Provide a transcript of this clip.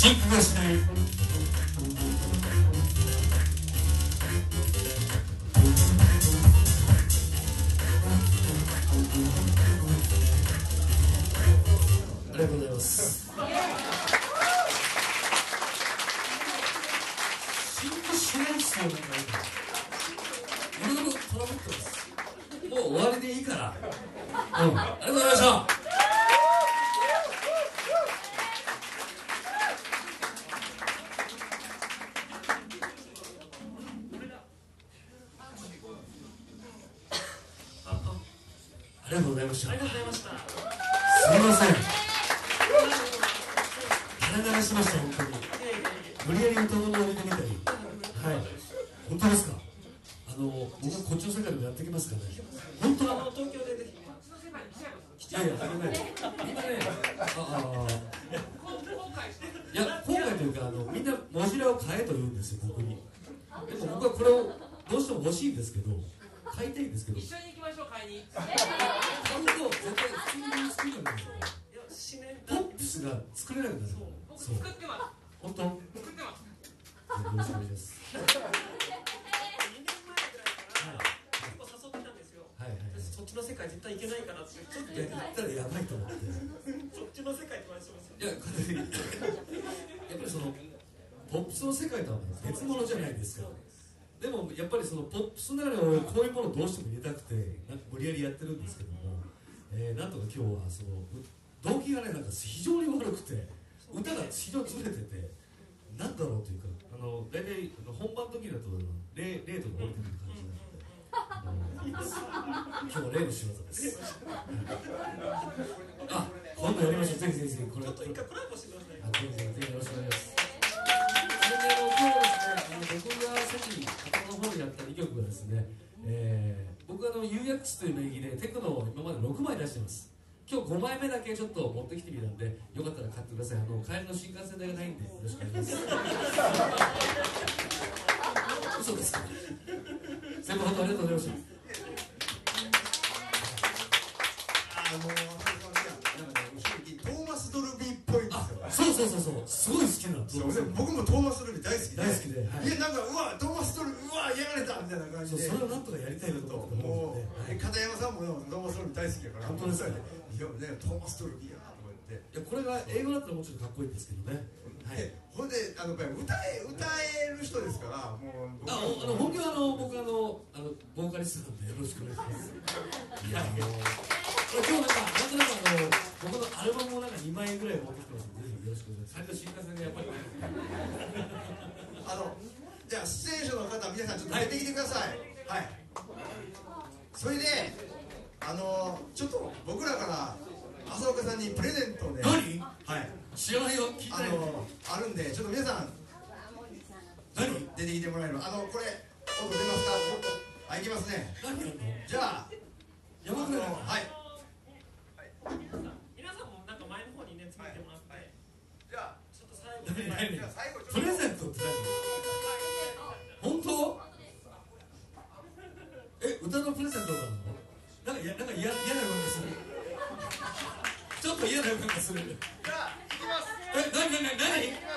シンクがしない。ありがとうございます。シンクしないっすよ。なんかいろいろトラブってます。もう終わりでいいから。ありがとうございました。ありがとうございました。ありがとうございました。すみません。垂れ流しました、本当に。無理やり歌のノリで見たり。はい。本当ですか。僕はこっちの世界でもやってきますからね。本当は。東京でぜひ。いやいや、あのね、みんなね、いや、今回というか、みんな文字を変えと言うんですよ、僕に。でも僕はこれをどうしても欲しいんですけど、買いたいんですけど。 一緒に行きましょう、買いに。 買うと絶対普通に作るんですよ。ポップスが作れなくなる。 僕作ってます。 本当？ 作ってます。 よろしくお願いします。 2年前ぐらいから結構誘ってたんですよ。私そっちの世界絶対行けないからってちょっと言ったらやばいと思って。 そっちの世界って言われてますよ。 いや、やっぱりそのポップスの世界とは別物じゃないですか。でもやっぱりそのポップスならこういうものをどうしても入れたくてなんか無理やりやってるんですけども、なんとか今日はその動機がねなんか非常に悪くて歌が非常にずれててなんだろうというか大体本番の時だと0とか降りてくる感じなので今日は例の仕業です。あ、今度やりましょう。ぜひぜひこれちょっと一回コラボしてください。ぜひぜひよろしくお願いします。今日はですね、僕がさっき頭の方でやった2曲がですね、僕はUX という名義でテクノを今まで6枚出してます。今日5枚目だけちょっと持ってきてみたんで、よかったら買ってください。帰りの新幹線代がないんでよろしくお願いします。嘘ですか。先輩本当ありがとうございました。 トーマス・ドルビーっぽいんですよ。 そうすごい好きなんですよ。 僕もトーマス・ドルビー大好きで、 はい、 いやなんかうわトーマス・ドルビーうわやられたみたいな感じで、 それをなんとかやりたいなと思って、 もう片山さんもトーマス・ドルビー大好きだから、 本当ですよね。 いやねトーマス・ドルビーやなと思って、 いやこれが英語だったらもちろんかっこいいんですけどね。 はい。ほんでやっぱり歌える人ですから、もう本業は僕ボーカリストなんでよろしくお願いします。いや今日なんか僕のアルバムをなんか2枚ぐらい持ってきてますので、ぜひよろしくお願いします。最初新幹線でやっぱりじゃあ出演者の方皆さんちょっと出てきてください。はい。それでちょっと僕らから浅岡さんにプレゼントをね。 何？ はい。 知らないよ。聞いてない。 あるんでちょっと皆さん出てきてもらえる。これ音出ますか？はい、いきますね。 何やるの？ じゃあ山倉はい。 皆さんもなんか前の方にね詰めてもらって、 じゃあちょっと最後プレゼントって何？本当？歌のプレゼントなの？なんか嫌な予感がする。ちょっと嫌な予感がする。 じゃあいきます。 何？